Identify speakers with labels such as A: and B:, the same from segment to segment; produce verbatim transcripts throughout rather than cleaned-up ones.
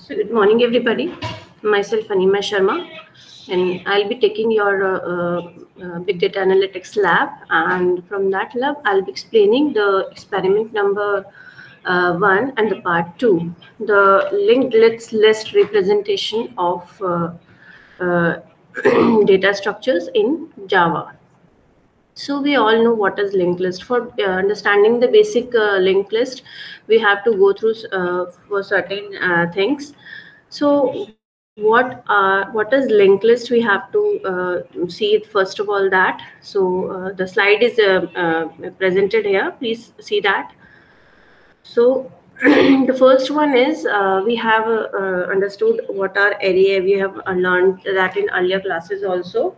A: So good morning, everybody. Myself, Anima Sharma, and I'll be taking your uh, uh, uh, Big Data Analytics lab. And from that lab, I'll be explaining the experiment number uh, one and the part two, the linked list, list representation of uh, uh, data structures in Java. So we all know what is linked list. For uh, understanding the basic uh, linked list, we have to go through uh, for certain uh, things. So what uh, what is linked list? We have to uh, see it first of all that. So uh, the slide is uh, uh, presented here. Please see that. So the first one is uh, we have uh, uh, understood what are array. We have uh, learned that in earlier classes also.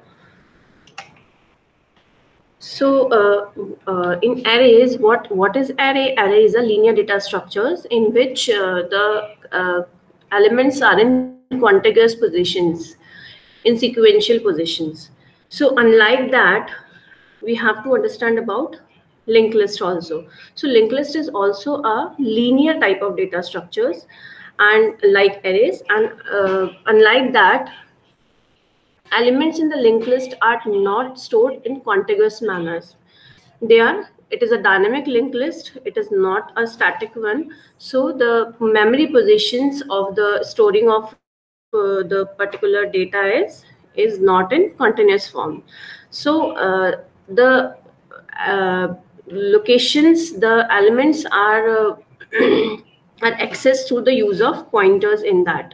A: So uh, uh, in arrays, what, what is array? Array is a linear data structures in which uh, the uh, elements are in contiguous positions, in sequential positions. So unlike that, we have to understand about linked list also. So linked list is also a linear type of data structures and like arrays, and uh, unlike that, elements in the linked list are not stored in contiguous manners. They are, it is a dynamic linked list. It is not a static one. So the memory positions of the storing of uh, the particular data is, is not in continuous form. So uh, the uh, locations, the elements are, uh, are accessed through the use of pointers in that.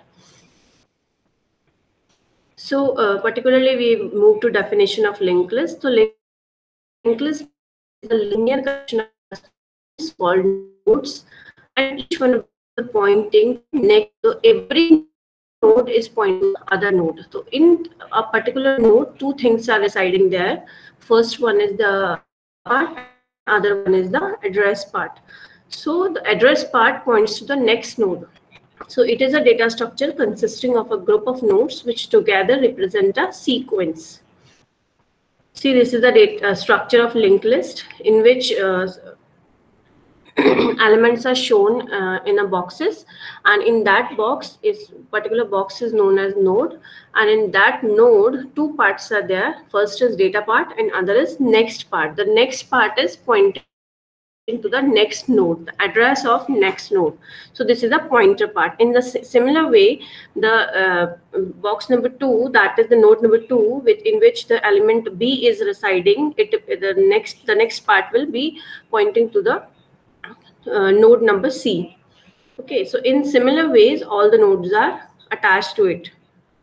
A: So uh, particularly we move to definition of linked list. So linked list is a linear collection of elements called nodes, and each one of them is pointing to next. So every node is pointing to other node. So in a particular node, two things are residing there. First one is the data part, and other one is the address part. So the address part points to the next node. So it is a data structure consisting of a group of nodes which together represent a sequence. See, this is the data uh, structure of linked list in which uh, elements are shown uh, in a boxes, and in that box is particular box is known as node, and in that node two parts are there. First is data part and other is next part. The next part is pointing to the next node, the address of next node. So this is a pointer part. In the similar way, the uh, box number two, that is the node number two, which in which the element B is residing, it the next the next part will be pointing to the uh, node number C. Okay, so in similar ways, all the nodes are attached to it.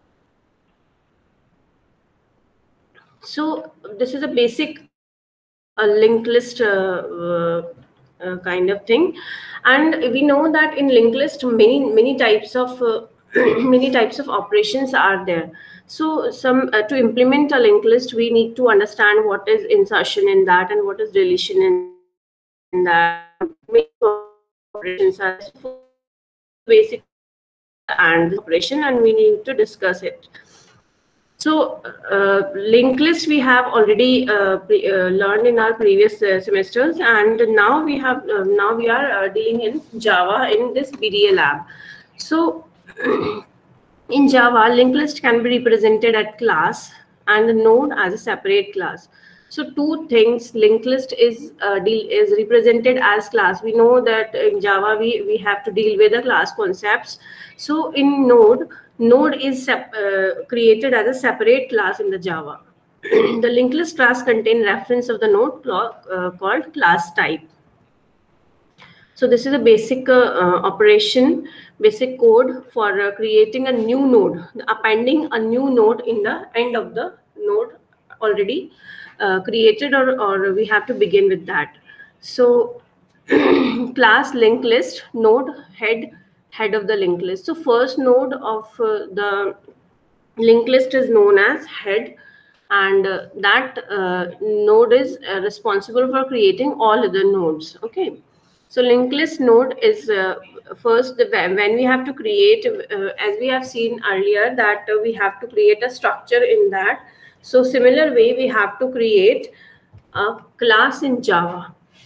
A: So this is a basic uh, linked list uh, uh, uh, kind of thing, and we know that in linked list many many types of uh, many types of operations are there. So some uh, to implement a linked list, we need to understand what is insertion in that and what is deletion in that. Many operations are basic and operation, and we need to discuss it. So uh, linked list we have already uh, pre, uh, learned in our previous uh, semesters, and now we have uh, now we are uh, dealing in Java in this B D A lab. So in Java, linked list can be represented at class and the node as a separate class. So two things, linked list is uh, deal is represented as class. We know that in Java we we have to deal with the class concepts. So in node, node is sep uh, created as a separate class in the Java. The linked list class contain reference of the node uh, called class type. So this is a basic uh, uh, operation, basic code for uh, creating a new node, appending a new node in the end of the node already uh, created, or, or we have to begin with that. So class linked list, node head, head of the linked list. So first node of uh, the linked list is known as head, and uh, that uh, node is uh, responsible for creating all other nodes. Okay. So linked list node is uh, first the, when we have to create, uh, as we have seen earlier, that uh, we have to create a structure in that. So similar way, we have to create a class in Java.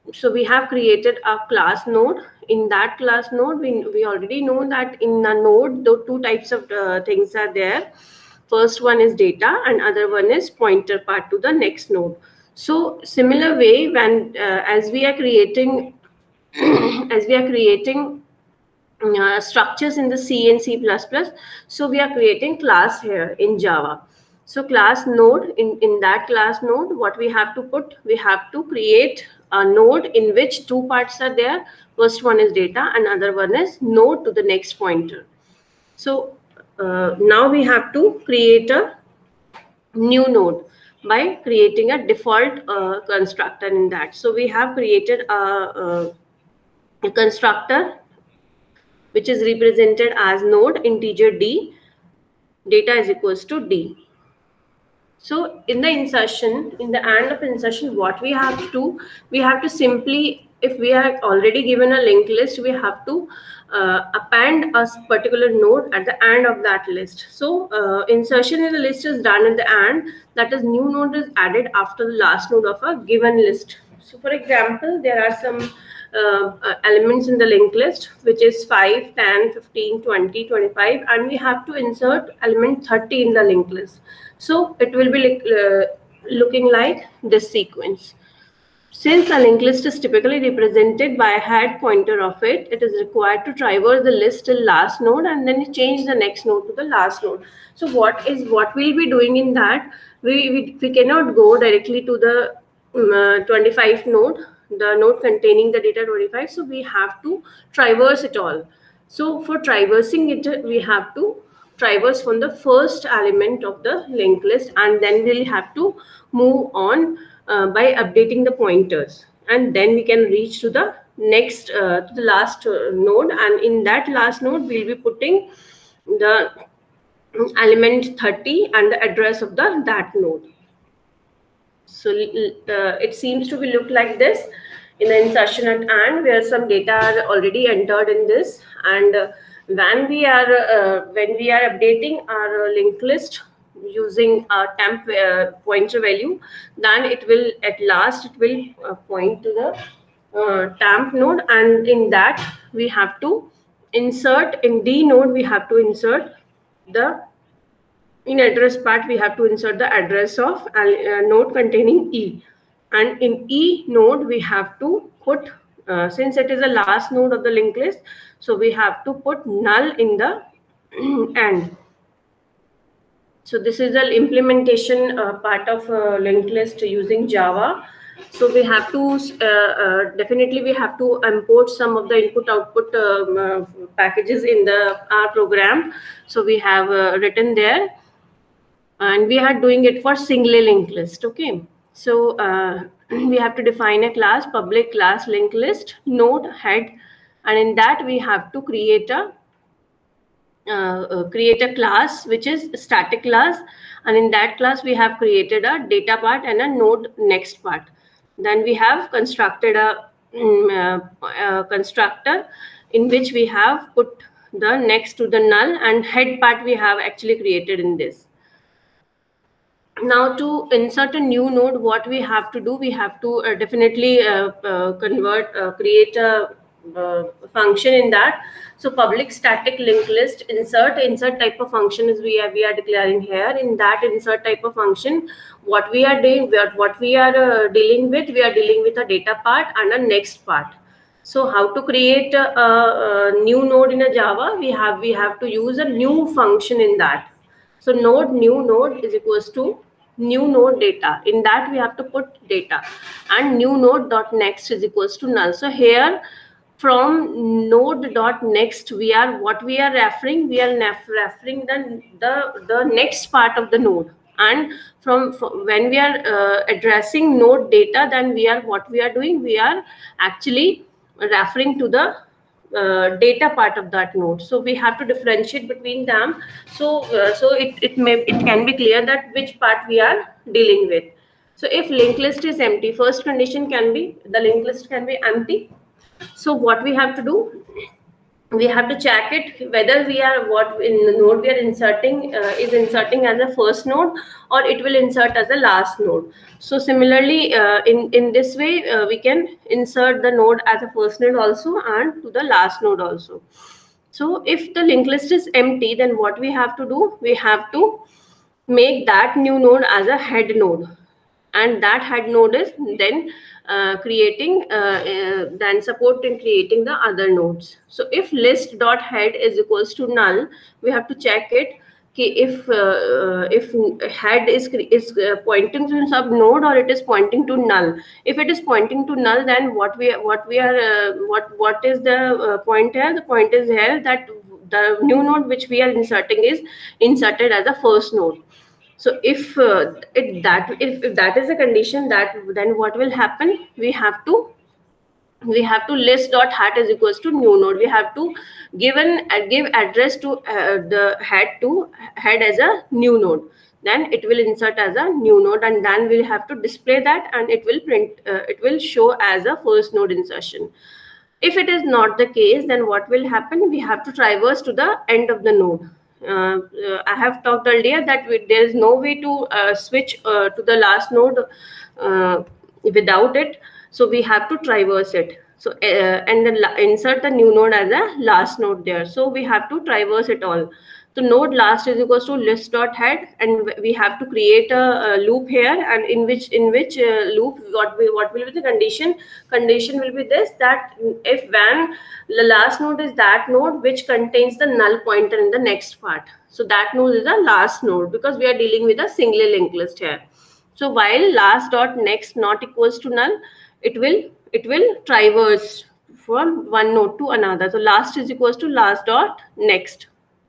A: so we have created a class node. In that class node, we, we already know that in a node, the two types of uh, things are there. First one is data and other one is pointer part to the next node. So similar way, when uh, as we are creating as we are creating uh, structures in the C and C plus plus, so we are creating class here in Java. So class node, in, in that class node, what we have to put, we have to create a node in which two parts are there. First one is data and other one is node to the next pointer. So uh, now we have to create a new node by creating a default uh, constructor in that. So we have created a, a, a constructor which is represented as node integer d, data is equals to d. So in the insertion, in the end of insertion, what we have to do, we have to simply, if we are already given a linked list, we have to uh, append a particular node at the end of that list. So uh, insertion in the list is done at the end, that is new node is added after the last node of a given list. So for example, there are some uh, uh, elements in the linked list, which is five, ten, fifteen, twenty, twenty-five, and we have to insert element thirty in the linked list. So it will be like, uh, looking like this sequence. Since a linked list is typically represented by a head pointer of it, it is required to traverse the list till last node and then change the next node to the last node. So what is what we'll be doing in that? We, we, we cannot go directly to the um, uh, twenty-five node, the node containing the data twenty-five. So we have to traverse it all. So for traversing it, we have to traverse from the first element of the linked list, and then we'll have to move on uh, by updating the pointers, and then we can reach to the next uh, to the last uh, node, and in that last node we'll be putting the element thirty and the address of the that node. So uh, it seems to be look like this in the insertion at end, where some data are already entered in this, and uh, when we are uh, when we are updating our uh, linked list using a temp uh, pointer value, then it will at last it will uh, point to the uh, temp node, and in that we have to insert in D node, we have to insert the in address part, we have to insert the address of a node containing E, and in E node we have to put uh, since it is the last node of the linked list, so we have to put null in the end. So this is the implementation uh, part of uh, linked list using Java. So we have to uh, uh, definitely we have to import some of the input output um, uh, packages in the our program. So we have uh, written there, and we are doing it for single linked list. Okay, so uh, we have to define a class, public class linked list node head, and in that we have to create a uh, uh, create a class which is static class, and in that class we have created a data part and a node next part. Then we have constructed a, um, uh, a constructor in which we have put the next to the null, and head part we have actually created in this. Now to insert a new node, what we have to do, we have to uh, definitely uh, uh, convert, uh, create a uh, function in that. So public static linked list insert, insert type of function is we are, we are declaring here. In that insert type of function, what we are doing, what we are uh, dealing with, we are dealing with a data part and a next part. So how to create a, a, a new node in a Java, we have, we have to use a new function in that. So node new node is equals to new node data. In that we have to put data, and new node dot next is equals to null. So here from node dot next, we are what we are referring, we are referring the the the next part of the node, and from, from when we are uh, addressing node data, then we are what we are doing, we are actually referring to the Uh, data part of that node. So we have to differentiate between them. So uh, so it it may it can be clear that which part we are dealing with. So if linked list is empty, first condition can be the linked list can be empty. So what we have to do, we have to check it whether we are what in the node we are inserting uh, is inserting as a first node, or it will insert as a last node. So similarly, uh, in in this way uh, we can insert the node as a first node also and to the last node also. So if the linked list is empty, then what we have to do, we have to make that new node as a head node, and that head node is then uh, creating uh, uh, then support in creating the other nodes. So if list dot head is equals to null, we have to check it if uh, uh, if head is is uh, pointing to sub node or it is pointing to null. If it is pointing to null, then what we what we are uh, what what is the uh, point here? The point is here that the new node which we are inserting is inserted as a first node. So if uh, it, that if, if that is the condition, that then what will happen? We have to we have to list dot hat is equals to new node. We have to give an uh, give address to uh, the head to head as a new node. Then it will insert as a new node, and then we'll have to display that, and it will print. Uh, it will show as a first node insertion. If it is not the case, then what will happen? We have to traverse to the end of the node. Uh, uh, I have talked earlier that we, there is no way to uh, switch uh, to the last node uh, without it. So we have to traverse it. So uh, and then insert the new node as a last node there. So we have to traverse it all. So node last is equals to list dot head, and we have to create a, a loop here, and in which in which uh, loop what we what will be the condition? Condition will be this, that if when the last node is that node which contains the null pointer in the next part. So that node is the last node, because we are dealing with a single linked list here. So while last dot next not equals to null, it will it will traverse from one node to another. So last is equals to last dot next.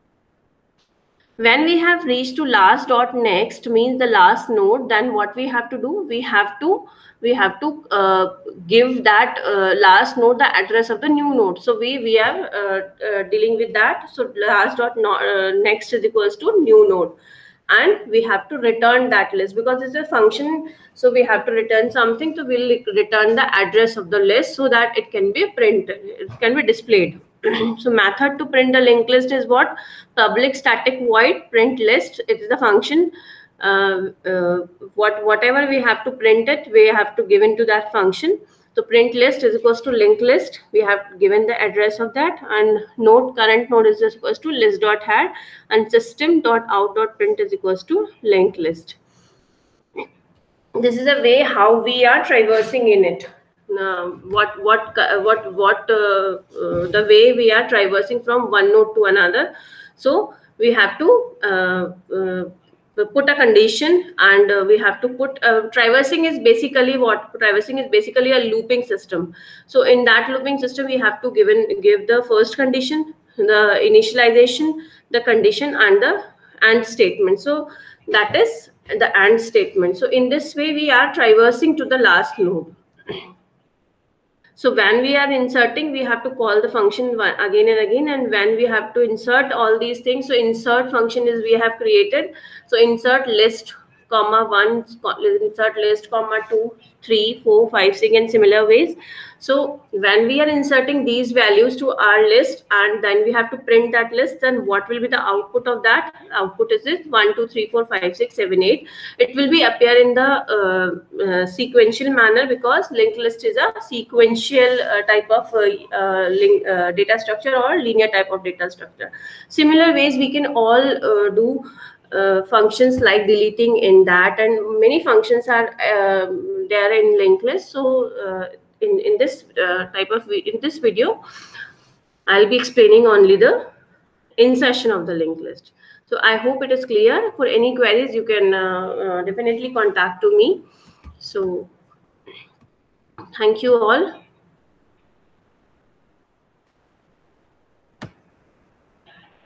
A: When we have reached to last dot next means the last node, then what we have to do, we have to we have to uh, give that uh, last node the address of the new node. So we we are uh, uh, dealing with that. So last dot no, uh, next is equals to new node, and we have to return that list because it's a function. So we have to return something. So we'll return the address of the list so that it can be printed, it can be displayed. So method to print the linked list is what? Public static void print list. It is the function. Uh, uh, what whatever we have to print it, we have to give into that function. So print list is equals to linked list. We have given the address of that, and node current node is equals to list dot head, and system dot out dot print is equals to linked list. This is a way how we are traversing in it. Uh, what what what what uh, uh, the way we are traversing from one node to another. So we have to uh, uh, put a condition, and uh, we have to put uh, traversing is basically what traversing is basically a looping system. So in that looping system, we have to give in, give the first condition, the initialization, the condition, and the and statement. So that is the and statement. So in this way, we are traversing to the last node. So when we are inserting, we have to call the function again and again, and when we have to insert all these things, so insert function is we have created. So insert list comma one, insert list comma two, three, four, five, six, and similar ways. So when we are inserting these values to our list, and then we have to print that list, then what will be the output of that? Output is this one, two, three, four, five, six, seven, eight. It will be appear in the uh, uh, sequential manner, because linked list is a sequential uh, type of uh, uh, link, uh, data structure, or linear type of data structure. Similar ways we can all uh, do Uh, functions like deleting in that, and many functions are uh, there in linked list. So uh, in in this uh, type of in this video, I'll be explaining only the insertion of the linked list. So I hope it is clear. For any queries, you can uh, uh, definitely contact to me. So thank you all.